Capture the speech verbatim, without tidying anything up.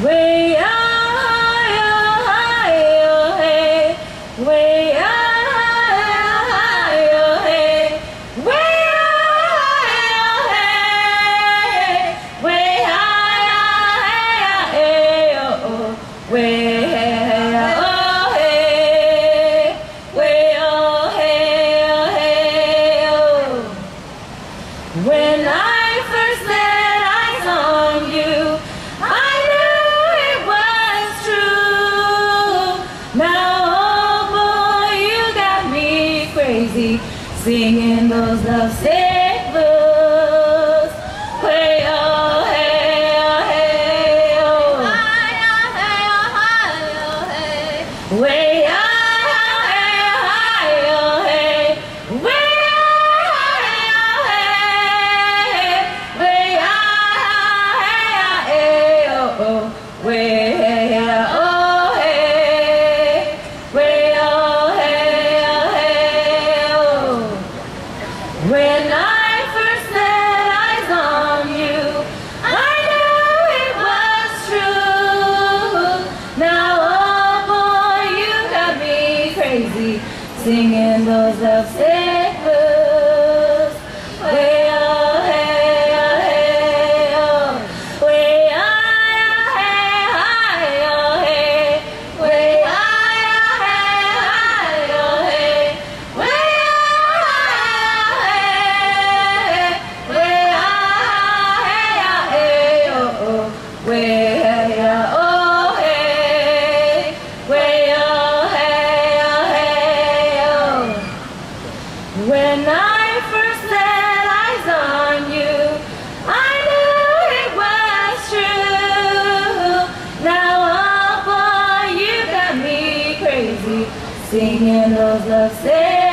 Way up, hey, way up, hey, way up, hey, way up, hey, oh, way up, hey, way up, hey, oh. When I first set eyes on you, I crazy, singing those love sick blues. Way oh hey oh hey oh, hey oh hey, way oh hey oh hey, way oh hey, way oh hey oh, way oh. When I first set eyes on you, I knew it was true. Now, oh boy, you got me crazy, singing those love sick blues. Way oh hey oh hey oh, way oh hey oh hey, way oh hey oh hey, way way oh hey, way oh hey oh hey oh. When I first set eyes on you, I knew it was true. Now oh boy, you got me crazy, singing those love songs.